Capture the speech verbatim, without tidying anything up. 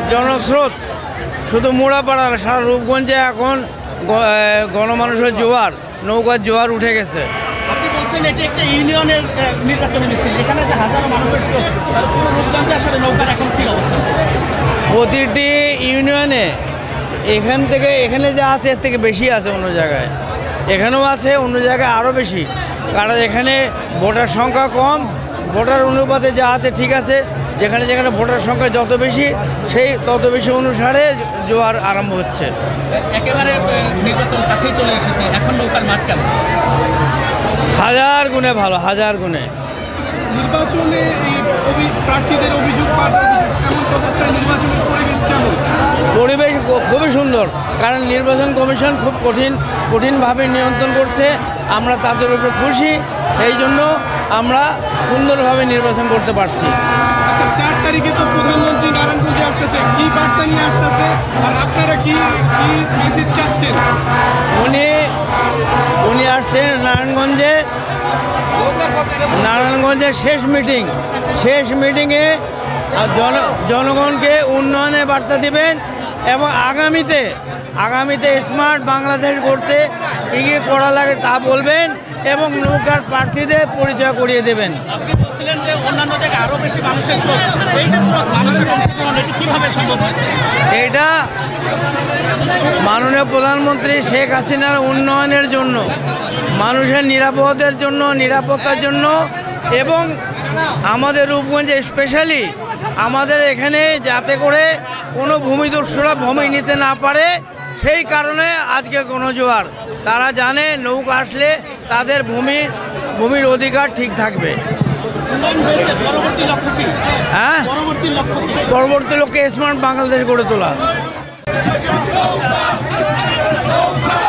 জনস্রোত শুধু মোড়াপাড়ার, সারা রূপগঞ্জে এখন গণমানুষের জোয়ার, নৌকার জোয়ার উঠে গেছে। আপনি বলছেন এটি একটা ইউনিয়নের নির্বাচনী মিছিল, এখানে যে হাজারো মানুষের স্রোত, তার পুরো রূপগঞ্জে আসলে নৌকার এখন কী অবস্থা? প্রতিটি ইউনিয়নে এখান থেকে এখানে যা আছে এর থেকে বেশি আছে, অন্য জায়গায় এখানেও আছে, অন্য জায়গায় আরও বেশি, কারণ এখানে ভোটার সংখ্যা কম, ভোটার অনুপাতে যা আছে ঠিক আছে, যেখানে যেখানে ভোটার সংখ্যা যত বেশি সেই তত বেশি অনুসারে জোয়ার আরম্ভ হচ্ছে। একেবারে নির্বাচন কাছেই চলে এসেছে, এখন নৌকার মাঠ কেমন? হাজার গুণে ভালো, হাজার গুণে। নির্বাচনে এই প্রার্থীদের অভিযোগ, নির্বাচনের পরিবেশ কেমন? পরিবেশ খুবই সুন্দর, কারণ নির্বাচন কমিশন খুব কঠিন কঠিনভাবে নিয়ন্ত্রণ করছে, আমরা তাদের উপরে খুশি, এই জন্য আমরা সুন্দরভাবে নির্বাচন করতে পারছি। আচ্ছা, চার তারিখে তো প্রধানমন্ত্রী নারায়ণগঞ্জে আসতেছে, কি বার্তা নিয়ে আসতেছে আর আপনারা কি কি মেসেজ চাচ্ছেন? উনি উনি আসছেন নারায়ণগঞ্জে, নারায়ণগঞ্জের শেষ মিটিং, শেষ মিটিংয়ে জন জনগণকে উন্নয়নের বার্তা দিবেন এবং আগামীতে আগামীতে স্মার্ট বাংলাদেশ গড়তে কী কী করা লাগে তা বলবেন এবং নৌকার প্রার্থীদের পরিচয় করিয়ে দেবেন। আপনি বলছিলেন যে অন্যান্য জায়গায় আরও বেশি মানুষের স্রোত, এই যে স্রোত, মানুষের অংশগ্রহণ, এটি কীভাবে সম্ভব হয়েছে? এটা মাননীয় প্রধানমন্ত্রী শেখ হাসিনার উন্নয়নের জন্য, মানুষের নিরাপদের জন্য, নিরাপত্তার জন্য, এবং আমাদের রূপগঞ্জে স্পেশালি আমাদের এখানে যাতে করে কোনো ভূমিদস্যুরা ভূমি নিতে না পারে, সেই কারণে আজকে গণজোয়ার। তারা জানে নৌকা আসলে তাদের ভূমি ভূমির অধিকার ঠিক থাকবে। পরবর্তী লক্ষ্য কি? হ্যাঁ, পরবর্তী লক্ষ্য কি? পরবর্তী লক্ষ্যে স্মার্ট বাংলাদেশ গড়ে তোলা।